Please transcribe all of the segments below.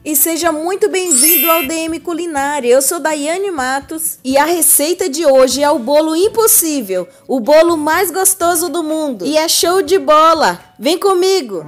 E seja muito bem-vindo ao DM Culinária. Eu sou Daiane Matos e a receita de hoje é o bolo impossível, o bolo mais gostoso do mundo. E é show de bola! Vem comigo!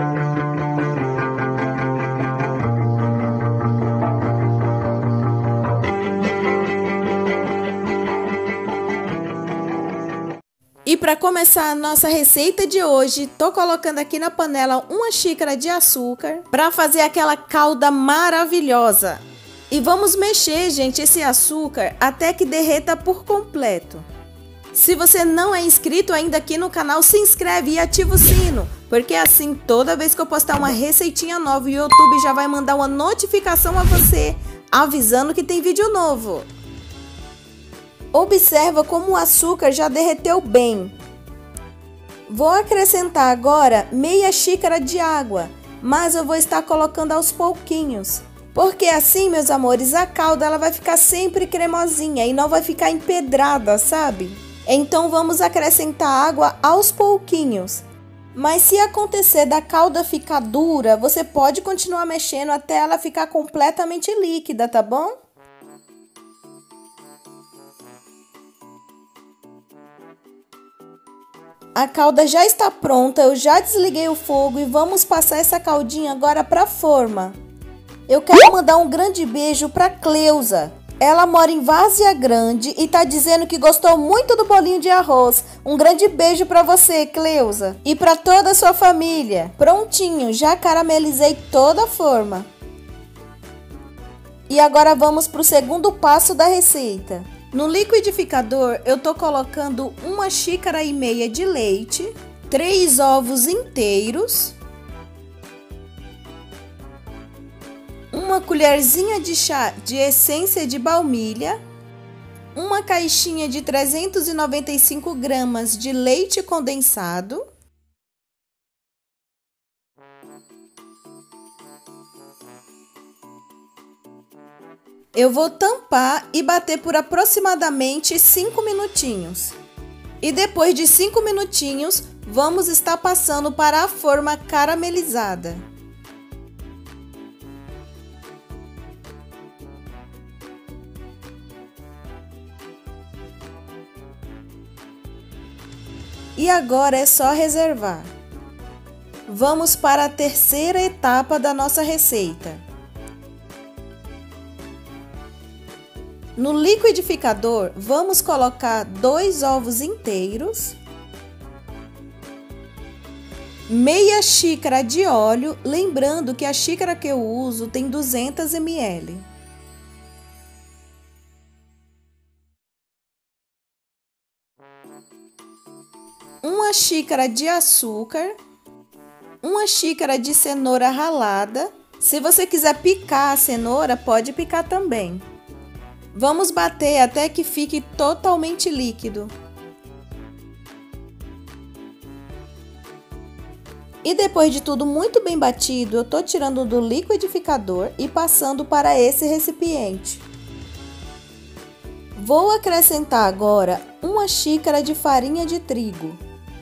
E para começar a nossa receita de hoje, tô colocando aqui na panela uma xícara de açúcar para fazer aquela calda maravilhosa. E vamos mexer, gente, esse açúcar até que derreta por completo. Se você não é inscrito ainda aqui no canal, se inscreve e ativa o sino, porque assim toda vez que eu postar uma receitinha nova, o YouTube já vai mandar uma notificação a você, avisando que tem vídeo novo. Observa como o açúcar já derreteu bem. Vou acrescentar agora meia xícara de água, mas eu vou estar colocando aos pouquinhos. Porque assim, meus amores, a calda ela vai ficar sempre cremosinha e não vai ficar empedrada, sabe? Então vamos acrescentar água aos pouquinhos. Mas se acontecer da calda ficar dura, você pode continuar mexendo até ela ficar completamente líquida, tá bom? A calda já está pronta, eu já desliguei o fogo e vamos passar essa caldinha agora para a forma. Eu quero mandar um grande beijo para Cleusa. Ela mora em Várzea Grande e tá dizendo que gostou muito do bolinho de arroz. Um grande beijo para você, Cleusa, e para toda a sua família. Prontinho, já caramelizei toda a forma. E agora vamos para o segundo passo da receita. No liquidificador, eu tô colocando 1,5 xícaras de leite, 3 ovos inteiros, 1 colherzinha de chá de essência de baunilha, uma caixinha de 395 gramas de leite condensado, eu vou tampar e bater por aproximadamente 5 minutinhos. E depois de 5 minutinhos, vamos estar passando para a forma caramelizada. E agora é só reservar. Vamos para a terceira etapa da nossa receita. No liquidificador, vamos colocar 2 ovos inteiros, meia xícara de óleo, lembrando que a xícara que eu uso tem 200 ml. Uma xícara de açúcar, 1 xícara de cenoura ralada. Se você quiser picar a cenoura, pode picar também. Vamos bater até que fique totalmente líquido. E depois de tudo muito bem batido, eu tô tirando do liquidificador e passando para esse recipiente. Vou acrescentar agora 1 xícara de farinha de trigo,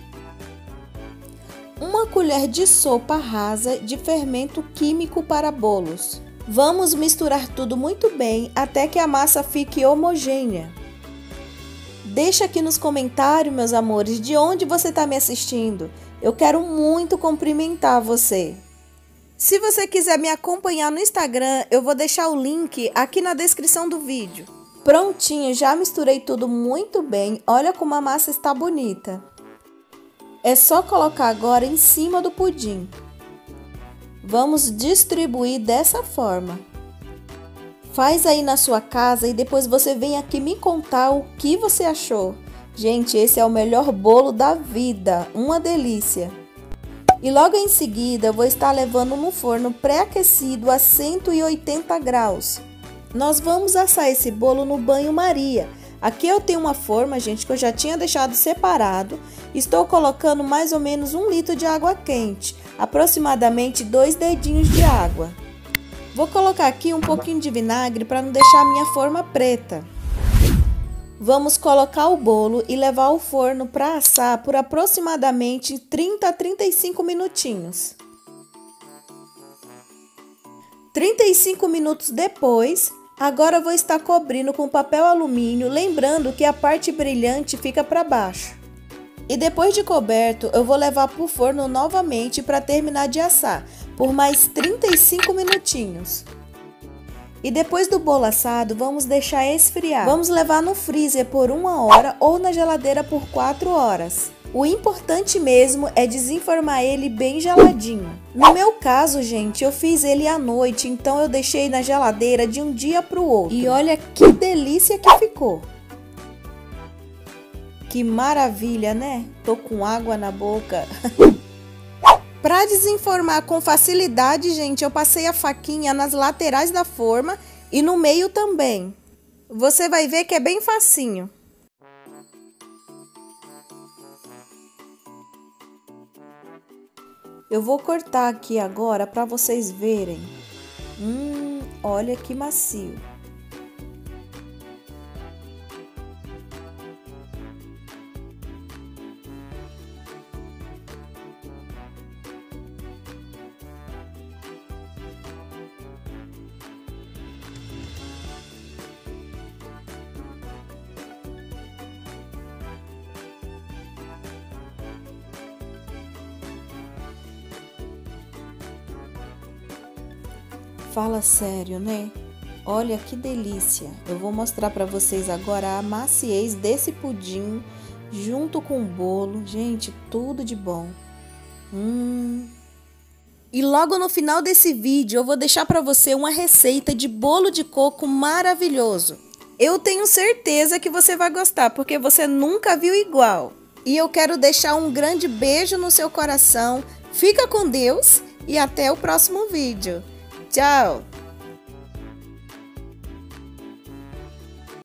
1 colher de sopa rasa de fermento químico para bolos. Vamos misturar tudo muito bem até que a massa fique homogênea. Deixa aqui nos comentários, meus amores, de onde você está me assistindo. Eu quero muito cumprimentar você. Se você quiser me acompanhar no Instagram, eu vou deixar o link aqui na descrição do vídeo. Prontinho, já misturei tudo muito bem. Olha como a massa está bonita. É só colocar agora em cima do pudim. Vamos distribuir dessa forma. Faz aí na sua casa e depois você vem aqui me contar o que você achou. Gente, esse é o melhor bolo da vida, uma delícia. E logo em seguida eu vou estar levando no forno pré-aquecido a 180 graus. Nós vamos assar esse bolo no banho-maria. Aqui eu tenho uma forma, gente, que eu já tinha deixado separado. Estou colocando mais ou menos 1 litro de água quente, aproximadamente 2 dedinhos de água. Vou colocar aqui um pouquinho de vinagre para não deixar a minha forma preta. Vamos colocar o bolo e levar ao forno para assar por aproximadamente 30 a 35 minutinhos. 35 minutos depois, agora eu vou estar cobrindo com papel alumínio, lembrando que a parte brilhante fica para baixo. E depois de coberto, eu vou levar para o forno novamente para terminar de assar, por mais 35 minutinhos. E depois do bolo assado, vamos deixar esfriar. Vamos levar no freezer por 1 hora ou na geladeira por 4 horas. O importante mesmo é desenformar ele bem geladinho. No meu caso, gente, eu fiz ele à noite, então eu deixei na geladeira de um dia para o outro. E olha que delícia que ficou! Que maravilha, né? Tô com água na boca. Para desenformar com facilidade, gente, eu passei a faquinha nas laterais da forma e no meio também. Você vai ver que é bem facinho. Eu vou cortar aqui agora para vocês verem. Olha que macio. Fala sério, né? Olha que delícia! Eu vou mostrar para vocês agora a maciez desse pudim junto com o bolo. Gente, tudo de bom. E logo no final desse vídeo eu vou deixar para você uma receita de bolo de coco maravilhoso. Eu tenho certeza que você vai gostar, porque você nunca viu igual. E eu quero deixar um grande beijo no seu coração. Fica com Deus e até o próximo vídeo. Tchau!